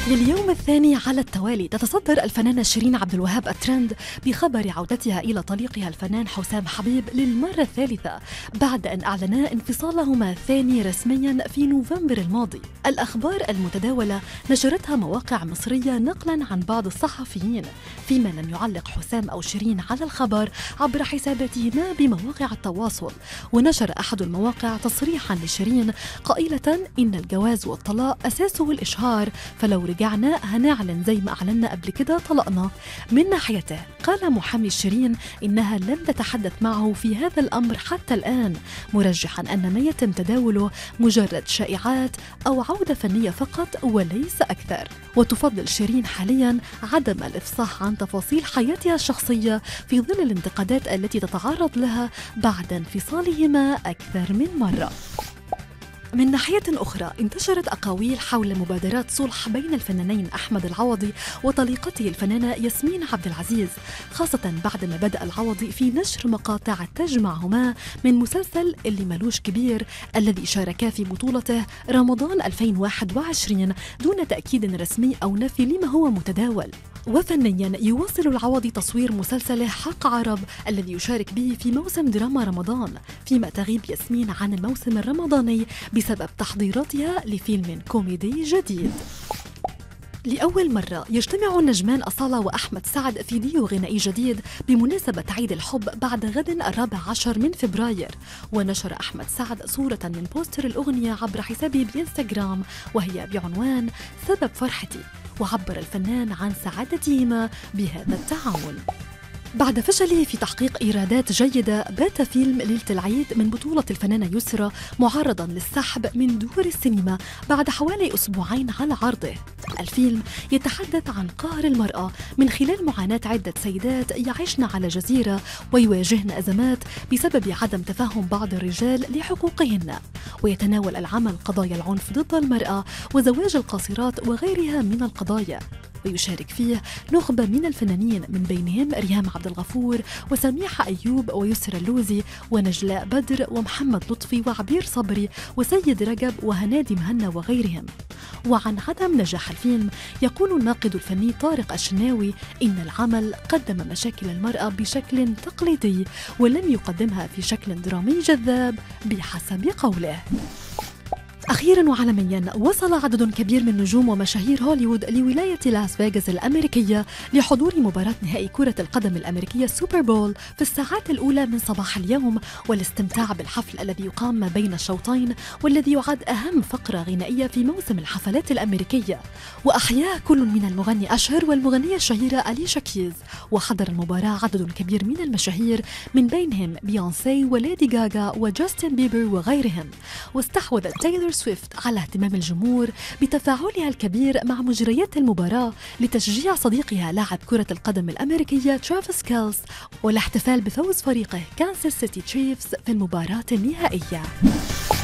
لليوم الثاني على التوالي تتصدر الفنانة شيرين عبد الوهاب الترند بخبر عودتها إلى طليقها الفنان حسام حبيب للمرة الثالثة بعد أن أعلنا انفصالهما الثاني رسميا في نوفمبر الماضي. الأخبار المتداولة نشرتها مواقع مصرية نقلا عن بعض الصحفيين، فيما لم يعلق حسام أو شيرين على الخبر عبر حساباتهما بمواقع التواصل. ونشر أحد المواقع تصريحا لشيرين قائلة إن الجواز والطلاق أساسه الإشهار، فلو رجعنا هنعلن زي ما أعلنا قبل كده طلقنا. من ناحيته قال محامي شيرين إنها لم تتحدث معه في هذا الأمر حتى الآن، مرجحا أن ما يتم تداوله مجرد شائعات أو عودة فنية فقط وليس أكثر. وتفضل شيرين حاليا عدم الإفصاح عن تفاصيل حياتها الشخصية في ظل الانتقادات التي تتعرض لها بعد انفصالهما أكثر من مرة. من ناحية أخرى انتشرت أقاويل حول مبادرات صلح بين الفنانين أحمد العوضي وطليقته الفنانة ياسمين عبد العزيز، خاصة بعدما بدأ العوضي في نشر مقاطع تجمعهما من مسلسل اللي ملوش كبير الذي شاركا في بطولته رمضان 2021 دون تأكيد رسمي أو نفي لما هو متداول. وفنيا يواصل العوضي تصوير مسلسله حق عرب الذي يشارك به في موسم دراما رمضان، فيما تغيب ياسمين عن الموسم الرمضاني بسبب تحضيراتها لفيلم كوميدي جديد. لأول مرة يجتمع النجمان أصالة وأحمد سعد في ديو غنائي جديد بمناسبة عيد الحب بعد غد 14 من فبراير. ونشر أحمد سعد صورة من بوستر الأغنية عبر حسابه بإنستغرام وهي بعنوان سبب فرحتي، وعبر الفنان عن سعادتهما بهذا التعاون. بعد فشله في تحقيق إيرادات جيدة بات فيلم ليلة العيد من بطولة الفنانة يسرى معرضاً للسحب من دور السينما بعد حوالي أسبوعين على عرضه. الفيلم يتحدث عن قهر المرأة من خلال معاناة عدة سيدات يعيشن على جزيرة ويواجهن أزمات بسبب عدم تفهم بعض الرجال لحقوقهن، ويتناول العمل قضايا العنف ضد المرأة وزواج القاصرات وغيرها من القضايا. ويشارك فيه نخبة من الفنانين من بينهم ريهام عبد الغفور وسميحة أيوب ويسرى اللوزي ونجلاء بدر ومحمد لطفي وعبير صبري وسيد رجب وهنادي مهنا وغيرهم. وعن عدم نجاح الفيلم يقول الناقد الفني طارق الشناوي إن العمل قدم مشاكل المرأة بشكل تقليدي ولم يقدمها في شكل درامي جذاب بحسب قوله. أخيراً وعالمياً وصل عدد كبير من نجوم ومشاهير هوليوود لولاية لاس فيغاس الأمريكية لحضور مباراة نهائي كرة القدم الأمريكية سوبر بول في الساعات الأولى من صباح اليوم والاستمتاع بالحفل الذي يقام ما بين الشوطين والذي يعد أهم فقرة غنائية في موسم الحفلات الأمريكية. وأحياه كل من المغني أشهر والمغنية الشهيرة أليشا كيز. وحضر المباراة عدد كبير من المشاهير من بينهم بيونسي وليدي غاغا وجاستن بيبر وغيرهم. واستحوذت تايلور سويفت على اهتمام الجمهور بتفاعلها الكبير مع مجريات المباراة لتشجيع صديقها لاعب كرة القدم الأمريكية ترافيس كيلز والاحتفال بفوز فريقه كانساس سيتي تشيفز في المباراة النهائية.